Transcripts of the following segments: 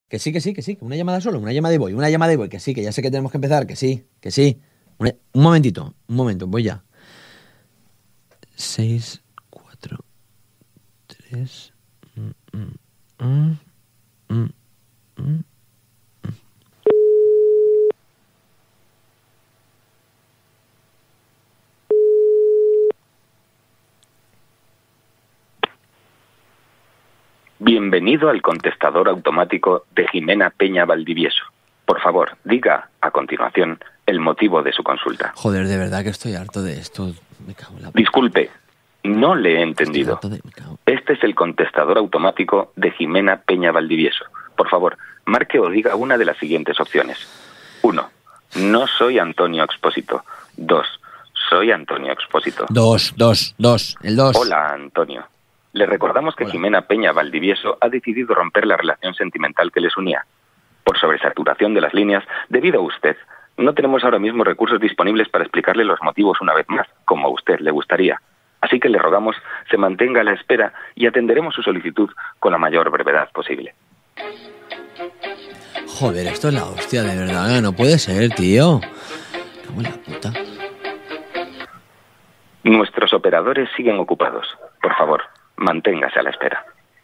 Que sí, que sí, que sí, que una llamada solo, una llamada y voy, que sí, que ya sé que tenemos que empezar, que sí, que sí. Un momentito, un momento, voy ya. 6, 4, 3... Bienvenido al contestador automático de Jimena Peña Valdivieso. Por favor, diga a continuación el motivo de su consulta. Joder, de verdad que estoy harto de esto. Me cago en la... Disculpe, no le he entendido. Este es el contestador automático de Jimena Peña Valdivieso. Por favor, marque o diga una de las siguientes opciones. 1. No soy Antonio Expósito. 2. Soy Antonio Expósito. 2, el 2. Hola, Antonio. Le recordamos que Jimena Peña Valdivieso ha decidido romper la relación sentimental que les unía. Por sobresaturación de las líneas, debido a usted, no tenemos ahora mismo recursos disponibles para explicarle los motivos una vez más, como a usted le gustaría. Así que le rogamos se mantenga a la espera y atenderemos su solicitud con la mayor brevedad posible. Joder, esto es la hostia, de verdad, no puede ser, tío. Cago en la puta. Nuestros operadores siguen ocupados. Por favor, manténgase a la espera.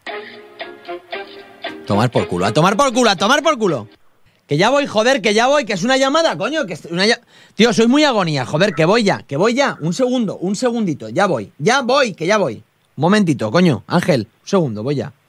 Tomar por culo, a tomar por culo, a tomar por culo. Que ya voy, joder, que ya voy, que es una llamada, coño, que es una Tío, soy muy agonía, joder, que voy ya. Un segundito, ya voy, que ya voy. Un momentito, coño, Ángel, un segundo, voy ya.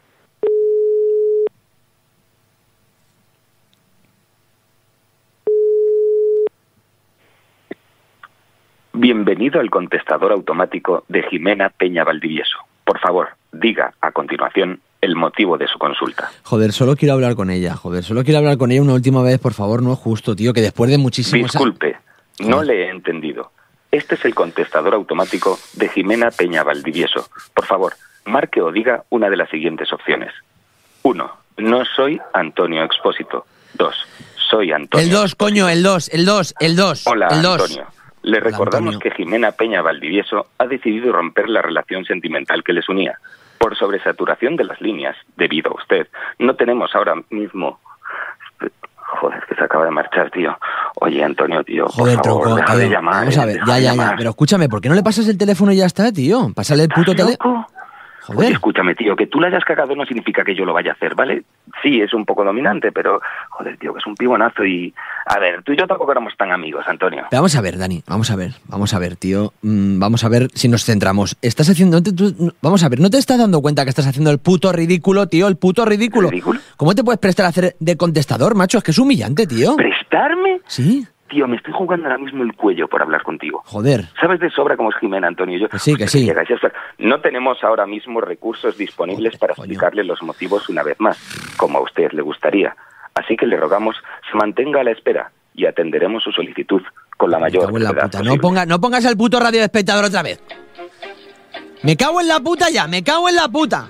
Bienvenido al contestador automático de Jimena Peña Valdivieso. Por favor, diga a continuación el motivo de su consulta. Joder, solo quiero hablar con ella, una última vez, por favor, no es justo, tío, que después de muchísimos... Disculpe, no le he entendido. Este es el contestador automático de Jimena Peña Valdivieso. Por favor, marque o diga una de las siguientes opciones. 1. No soy Antonio Expósito. 2. Soy Antonio... El 2, coño, el 2. Hola, el 2. Antonio. Le recordamos que Jimena Peña Valdivieso ha decidido romper la relación sentimental que les unía. Por sobresaturación de las líneas, debido a usted, no tenemos ahora mismo... Joder, que se acaba de marchar, tío. Oye, Antonio, tío, joder, por favor, tronco, deja tío. de llamar. Vamos a ver, ya. Pero escúchame, ¿por qué no le pasas el teléfono y ya está, tío? Pásale el puto teléfono. Joder. Oye, escúchame, tío, que tú la hayas cagado no significa que yo lo vaya a hacer, ¿vale? Sí, es un poco dominante, pero... Joder, tío, que es un pibonazo y... A ver, tú y yo tampoco éramos tan amigos, Antonio. Pero vamos a ver, Dani, vamos a ver, tío. Vamos a ver si nos centramos. Estás haciendo... Vamos a ver, ¿no te estás dando cuenta que estás haciendo el puto ridículo, tío? El puto ridículo. ¿Ridículo? ¿Cómo te puedes prestar a hacer de contestador, macho? Es que es humillante, tío. ¿Prestarme? Sí. Tío, me estoy jugando ahora mismo el cuello por hablar contigo. Joder. ¿Sabes de sobra cómo es Jimena, Antonio? Yo, que sí. No tenemos ahora mismo recursos disponibles para explicarle los motivos una vez más, como a usted le gustaría. Así que le rogamos se mantenga a la espera y atenderemos su solicitud con la mayor brevedad posible. No pongas el puto radio de espectador otra vez. Me cago en la puta ya, me cago en la puta.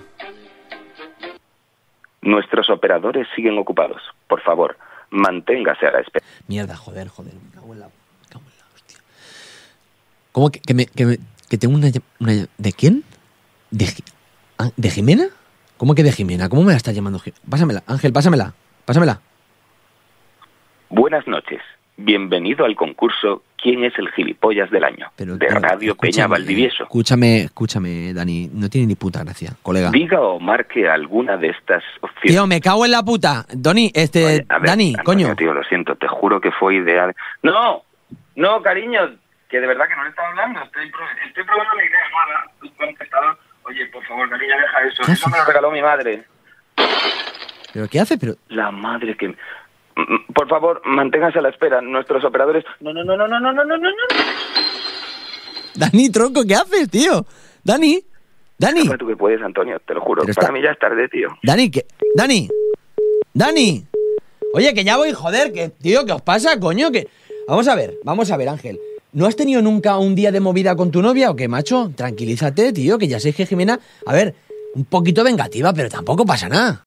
Nuestros operadores siguen ocupados. Por favor, manténgase a la espera. Mierda, joder, me cago en la hostia. ¿Cómo que tengo una ¿de quién? ¿De Jimena? ¿Cómo que de Jimena? ¿Cómo me la estás llamando? Pásamela, Ángel, pásamela. Buenas noches. Bienvenido al concurso ¿Quién es el gilipollas del año? De Radio Peña Valdivieso. Escúchame, Dani, no tiene ni puta gracia, colega. Diga o marque alguna de estas opciones. Tío, me cago en la puta. Oye, a ver, Dani, Antonio, coño. Tío, lo siento, te juro que fue ideal. No, cariño, que de verdad que no le estaba hablando. Estoy probando la idea nueva. Un contestador. Oye, por favor, cariño, deja eso. Eso me lo regaló mi madre. ¿Pero qué hace? La madre que... Por favor, manténgase a la espera. Nuestros operadores... No. Dani, tronco, ¿qué haces, tío? Dani. Sabes tú que puedes, Antonio, te lo juro. Para mí ya es tarde, tío. Dani. Oye, que ya voy, joder, que, tío, ¿qué os pasa, coño? Que... Vamos a ver, Ángel. ¿No has tenido nunca un día de movida con tu novia o qué, macho? Tranquilízate, tío, que ya sé que Jimena... A ver, un poquito vengativa, pero tampoco pasa nada.